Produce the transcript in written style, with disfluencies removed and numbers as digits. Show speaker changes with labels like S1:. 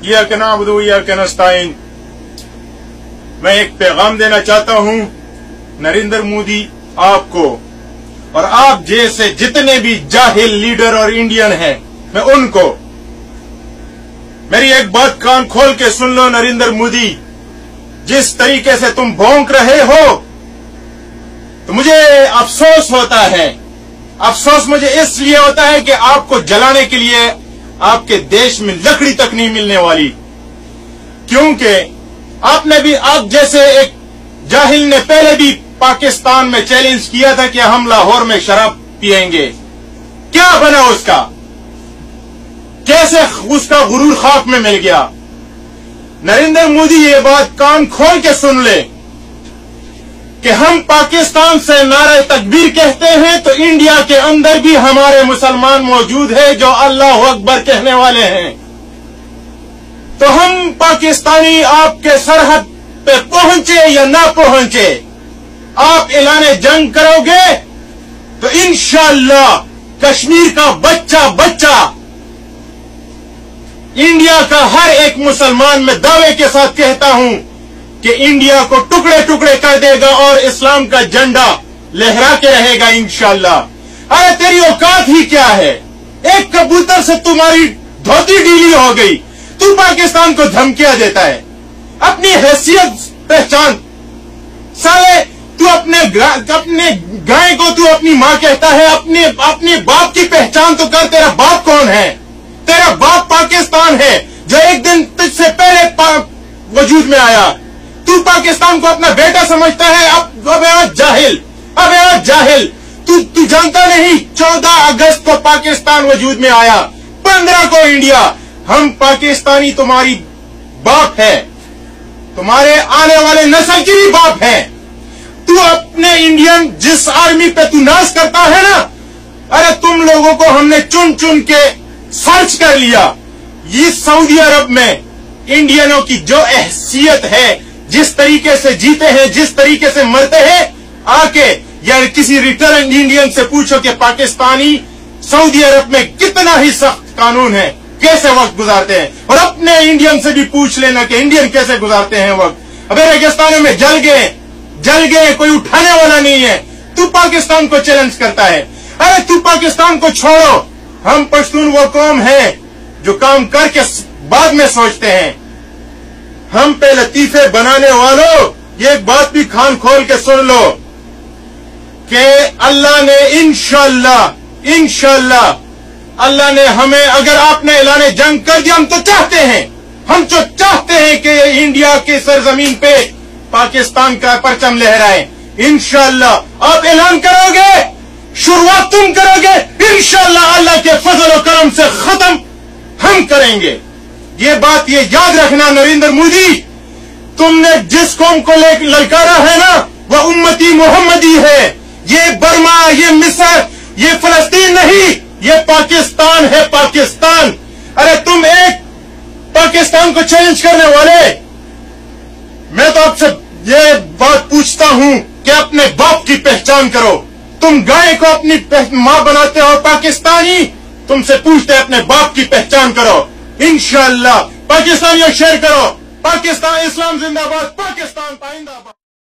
S1: इय्याका नअबुदु व इय्याका नस्तईन। मैं एक पैगाम देना चाहता हूं नरेंद्र मोदी आपको और आप जैसे जितने भी जाहिल लीडर और इंडियन हैं, मैं उनको, मेरी एक बात कान खोल के सुन लो नरेंद्र मोदी, जिस तरीके से तुम भौंक रहे हो तो मुझे अफसोस होता है। अफसोस मुझे इसलिए होता है कि आपको जलाने के लिए आपके देश में लकड़ी तक नहीं मिलने वाली, क्योंकि आपने भी, आप जैसे एक जाहिल ने पहले भी पाकिस्तान में चैलेंज किया था कि हम लाहौर में शराब पिएंगे। क्या बना उसका? कैसे उसका गुरूर खाक में मिल गया? नरेंद्र मोदी ये बात कान खोल के सुन ले कि हम पाकिस्तान से नारे तकबीर कहते हैं तो इंडिया के अंदर भी हमारे मुसलमान मौजूद है जो अल्लाह अकबर कहने वाले हैं। तो हम पाकिस्तानी आपके सरहद पे पहुंचे या ना पहुंचे, आप ऐलाने जंग करोगे तो इंशाअल्लाह कश्मीर का बच्चा बच्चा, इंडिया का हर एक मुसलमान, मैं दावे के साथ कहता हूं कि इंडिया को टुकड़े टुकड़े कर देगा और इस्लाम का झंडा लहरा के रहेगा इंशाअल्लाह। अरे तेरी औकात ही क्या है? एक कबूतर से तुम्हारी धोती ढीली हो गई, तू पाकिस्तान को धमकियां देता है। अपनी हैसियत पहचान। साले तू अपने गाय को तू अपनी मां कहता है, अपने बाप की पहचान तो कर। तेरा बाप कौन है? तेरा बाप पाकिस्तान है जो एक दिन तुझसे पहले वजूद में आया। तू पाकिस्तान को अपना बेटा समझता है। अब आज जाहिल तू जानता नहीं 14 अगस्त को पाकिस्तान वजूद में आया, 15 को इंडिया। हम पाकिस्तानी तुम्हारी बाप है, तुम्हारे आने वाले नस्ल की भी बाप है। तू अपने इंडियन जिस आर्मी पे तू नाज करता है ना, अरे तुम लोगों को हमने चुन चुन के सर्च कर लिया। ये सऊदी अरब में इंडियनों की जो हैसियत है, जिस तरीके से जीते हैं, जिस तरीके से मरते हैं, आके या किसी रिटर्न इंडियन से पूछो कि पाकिस्तानी सऊदी अरब में कितना ही सख्त कानून है, कैसे वक्त गुजारते हैं। और अपने इंडियन से भी पूछ लेना कि इंडियन कैसे गुजारते हैं वक्त। अबे रेगिस्तानों में जल गए, कोई उठाने वाला नहीं है। तू पाकिस्तान को चैलेंज करता है। अरे तू पाकिस्तान को छोड़ो, हम पश्तून वो कौम है जो काम करके बाद में सोचते हैं। हम पे लतीफे बनाने वालों, ये बात भी कान खोल के सुन लो कि अल्लाह ने इंशाअल्लाह अल्लाह ने हमें, अगर आपने ऐलाने जंग कर दिया, हम तो चाहते हैं कि इंडिया की सरजमीन पे पाकिस्तान का परचम लहराए। इंशाअल्लाह आप ऐलान करोगे, शुरुआत तुम करोगे, इंशाअल्लाह अल्लाह के फजल और करम से खत्म हम करेंगे। ये बात ये याद रखना नरेंद्र मोदी, तुमने जिस कौम को ललकारा है ना, वह उम्मती मोहम्मदी है। ये बर्मा, ये मिस्र, ये फलस्तीन नहीं, ये पाकिस्तान है, पाकिस्तान। अरे तुम एक पाकिस्तान को चैलेंज करने वाले, मैं तो आपसे ये बात पूछता हूं कि अपने बाप की पहचान करो। तुम गाय को अपनी मां बनाते हो पाकिस्तानी, तुमसे पूछते अपने बाप की पहचान करो। इंशाअल्लाह पाकिस्तानियों शेयर करो। पाकिस्तान इस्लाम जिंदाबाद, पाकिस्तान पाइंदाबाद।